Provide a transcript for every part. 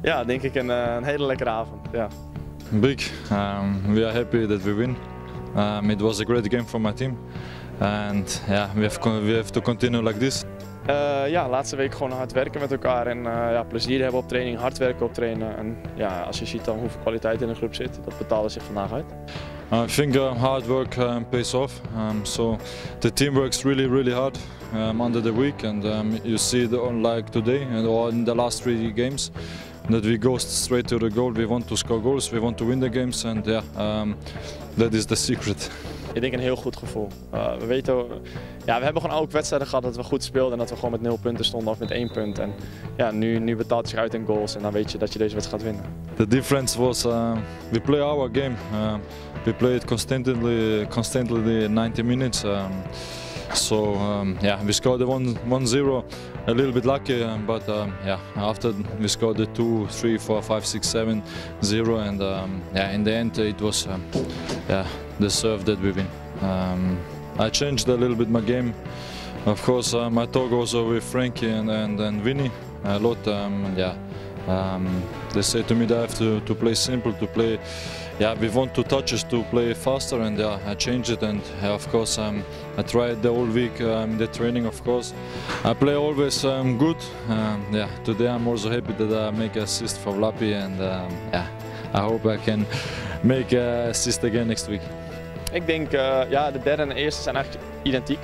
Ja, denk ik een hele lekkere avond. Ja. Big. We are happy that we win. It was a great game for my team, and yeah, we have to continue like this. Ja, laatste week gewoon hard werken met elkaar en ja, plezier hebben op training, hard werken op trainen. En ja, als je ziet dan hoeveel kwaliteit in de groep zit, dat betaalde zich vandaag uit. I think hard work pays off. So the team works really hard under the week, and you see like today and in the last 3 games that we go straight to the goal. We want to score goals, we want to win the games, and yeah, that is the secret. Ik denk een heel goed gevoel. We weten, ja, we hebben gewoon ook wedstrijden gehad dat we goed speelden en dat we gewoon met 0 punten stonden of met 1 punt. En ja, nu betaalt het zich uit in goals en dan weet je dat je deze wedstrijd gaat winnen. The difference was we play our game. We play it constantly 90 minutes. Yeah, we scored the 1-0, a little bit lucky, but yeah, after we scored the 2, 3, 4, 5, 6, 7, 0, and yeah, in the end it was yeah, deserved that we win. I changed a little bit my game. Of course, my talk also with Frankie and Vinny a lot. Yeah, they say to me that I have to play simple, to play. Yeah, we want 2 touches to play faster, and yeah, I changed it, and of course I tried the whole week the training. Of course, I play always good. Yeah, today I'm also happy that I make an assist for Lapi, and yeah, I hope I can make an assist again next week. Ik denk, ja, de derde en de eerste zijn eigenlijk identiek.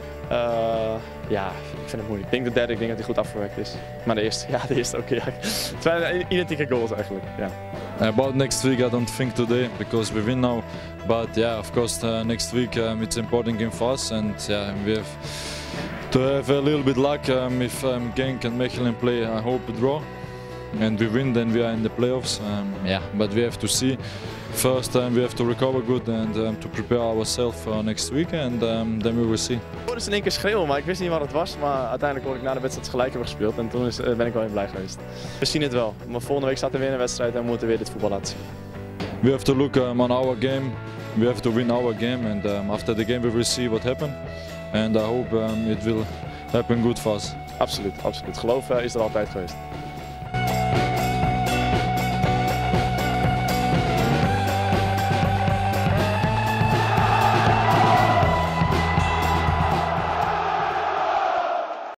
Ja, ik vind het moeilijk. Ik denk de derde, ik denk dat hij goed afgewerkt is. Maar de eerste ook. Ja. Het zijn identieke goals eigenlijk. Ja. About next week, I don't think today because we win now. But yeah, of course, next week it's an important game for us, and yeah, we have to have a little bit luck. If Genk and Mechelen play, I hope a draw, and we win, then we are in the playoffs. Yeah, but we have to see. First, we have to recover good and to prepare ourselves for next week, and then we will see. Ik hoorde ze in één keer schreeuwen, maar ik wist niet wat het was. Maar uiteindelijk hoorde ik na de wedstrijd gelijk hebben gespeeld en toen ben ik wel heel blij geweest. We zien het wel. Maar volgende week staat er weer een wedstrijd en we moeten weer dit voetbal laten zien. We have to look on our game. We have to win our game, and after the game we will see what happened. And I hope it will happen good for us. Absoluut, absoluut. Geloof is er altijd geweest.